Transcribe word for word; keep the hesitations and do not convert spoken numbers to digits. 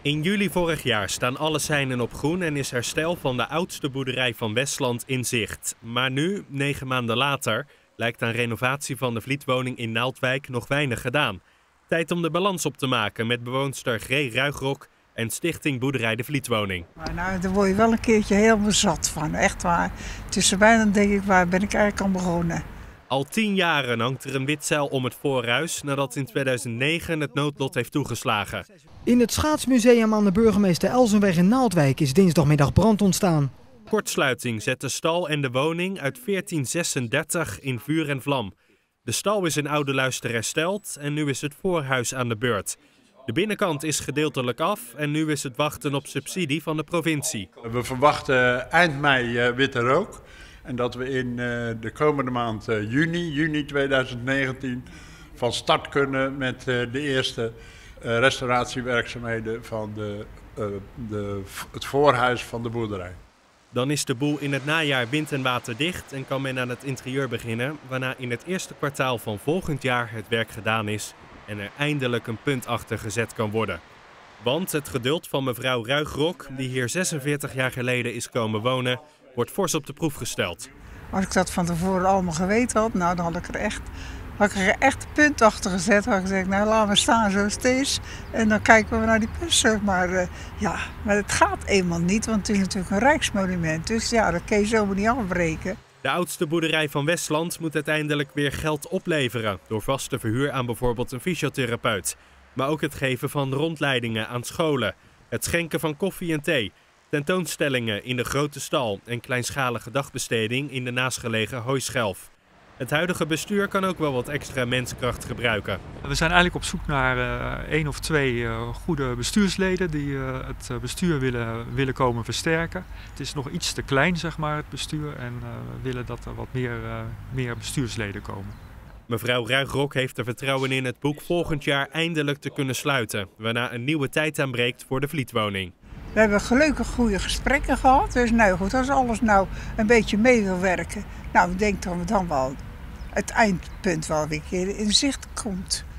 In juli vorig jaar staan alle seinen op groen en is herstel van de oudste boerderij van Westland in zicht. Maar nu, negen maanden later, lijkt aan renovatie van de Vlietwoning in Naaldwijk nog weinig gedaan. Tijd om de balans op te maken met bewoonster G. Ruigrok en Stichting Boerderij de Vlietwoning. Maar nou, daar word je wel een keertje helemaal zat van, echt waar. Tussenbij dan denk ik, waar ben ik eigenlijk aan begonnen? Al tien jaren hangt er een wit zeil om het voorhuis nadat in tweeduizend negen het noodlot heeft toegeslagen. In het schaatsmuseum aan de Burgemeester Elsenweg in Naaldwijk is dinsdagmiddag brand ontstaan. Kortsluiting zet de stal en de woning uit veertien zesendertig in vuur en vlam. De stal is in oude luister hersteld en nu is het voorhuis aan de beurt. De binnenkant is gedeeltelijk af en nu is het wachten op subsidie van de provincie. We verwachten eind mei witte rook. En dat we in de komende maand juni, juni tweeduizend negentien, van start kunnen met de eerste restauratiewerkzaamheden van de, de, het voorhuis van de boerderij. Dan is de boel in het najaar wind en water dicht en kan men aan het interieur beginnen, waarna in het eerste kwartaal van volgend jaar het werk gedaan is en er eindelijk een punt achter gezet kan worden. Want het geduld van mevrouw Ruigrok, die hier zesenveertig jaar geleden is komen wonen, wordt fors op de proef gesteld. Als ik dat van tevoren allemaal geweten had, nou, dan had ik er echt, had ik er echt een punt achter gezet. Had ik gezegd, nou laten we staan zo steeds en dan kijken we naar die persen. Maar uh, ja, maar het gaat eenmaal niet, want het is natuurlijk een rijksmonument. Dus ja, dat kun je zomaar niet afbreken. De oudste boerderij van Westland moet uiteindelijk weer geld opleveren door vaste verhuur aan bijvoorbeeld een fysiotherapeut. Maar ook het geven van rondleidingen aan scholen, het schenken van koffie en thee, tentoonstellingen in de grote stal en kleinschalige dagbesteding in de naastgelegen Hooischelf. Het huidige bestuur kan ook wel wat extra menskracht gebruiken. We zijn eigenlijk op zoek naar uh, één of twee uh, goede bestuursleden die uh, het bestuur willen, willen komen versterken. Het is nog iets te klein, zeg maar, het bestuur, en uh, we willen dat er wat meer, uh, meer bestuursleden komen. Mevrouw Ruigrok heeft er vertrouwen in het boek volgend jaar eindelijk te kunnen sluiten, waarna een nieuwe tijd aanbreekt voor de Vlietwoning. We hebben gelukkig goede gesprekken gehad, dus nou goed, als alles nou een beetje mee wil werken, nou ik denk dat we dan wel het eindpunt wel weer een keer in zicht komt.